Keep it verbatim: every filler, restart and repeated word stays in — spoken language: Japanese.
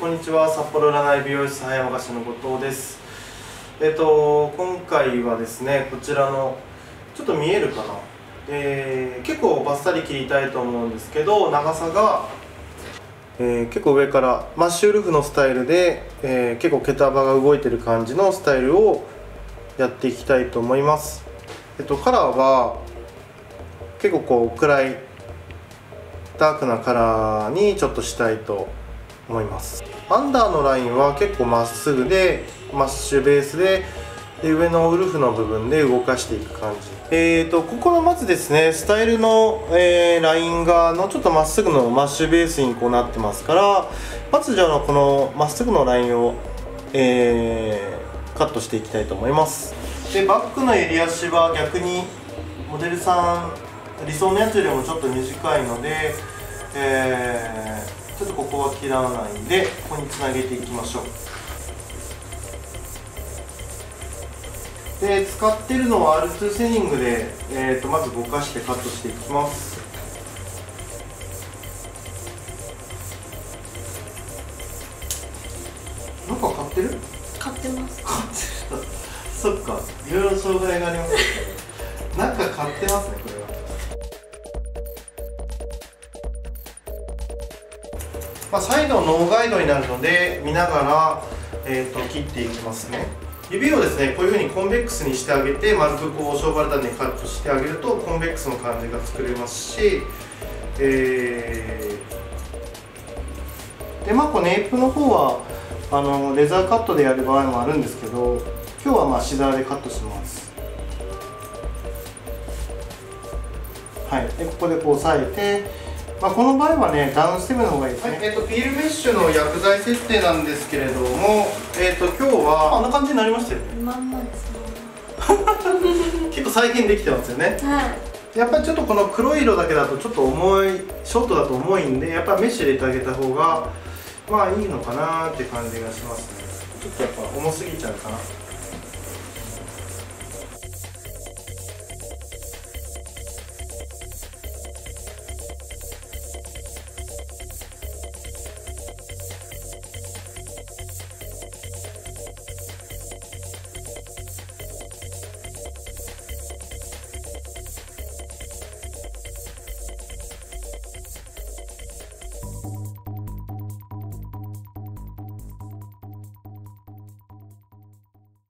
こんにちは。札幌占い美容室葉山菓子の後藤です。えっと今回はですね、こちらのちょっと見えるかな、えー、結構バッサリ切りたいと思うんですけど、長さが、えー、結構上からマッシュルフのスタイルで、えー、結構毛束が動いてる感じのスタイルをやっていきたいと思います。えっとカラーは結構こう暗いダークなカラーにちょっとしたいと思います。アンダーのラインは結構まっすぐでマッシュベースで、で上のウルフの部分で動かしていく感じ。えーとここのまずですね、スタイルの、えー、ラインがのちょっとまっすぐのマッシュベースにこうなってますから、まずじゃあこのまっすぐのラインを、えー、カットしていきたいと思います。でバックの襟足は逆にモデルさん理想のやつよりもちょっと短いので、えーちょっとここは切らないでここにつなげていきましょう。で使ってるのは アールツー セニングで、えー、とまずぼかしてカットしていきます。なんか買ってる？ 買ってます。 買ってるそっか、いろいろ障害がありますねなんか買ってますね、これは。まあ、再度ノーガイドになるので見ながら、えー、と切っていきますね。指をですねこういうふうにコンベックスにしてあげて、丸くこうショーバルタンでカットしてあげるとコンベックスの感じが作れますし、えー、でまあこうネイプの方はあのレザーカットでやる場合もあるんですけど、今日はまあシザーでカットします。はい、でここでこう押さえて、まあこの場合はね、ダウンステムの方がいいですね。はい、えっ、ー、とピールメッシュの薬剤設定なんですけれども、えっ、ー、と今日はあんな感じになりましたよね。 まんまですね結構再現できてますよね。 はい。 やっぱりちょっとこの黒い色だけだとちょっと重い、ショートだと重いんで、やっぱりメッシュ入れてあげた方がまあいいのかなって感じがしますね。ちょっとやっぱ重すぎちゃうかな。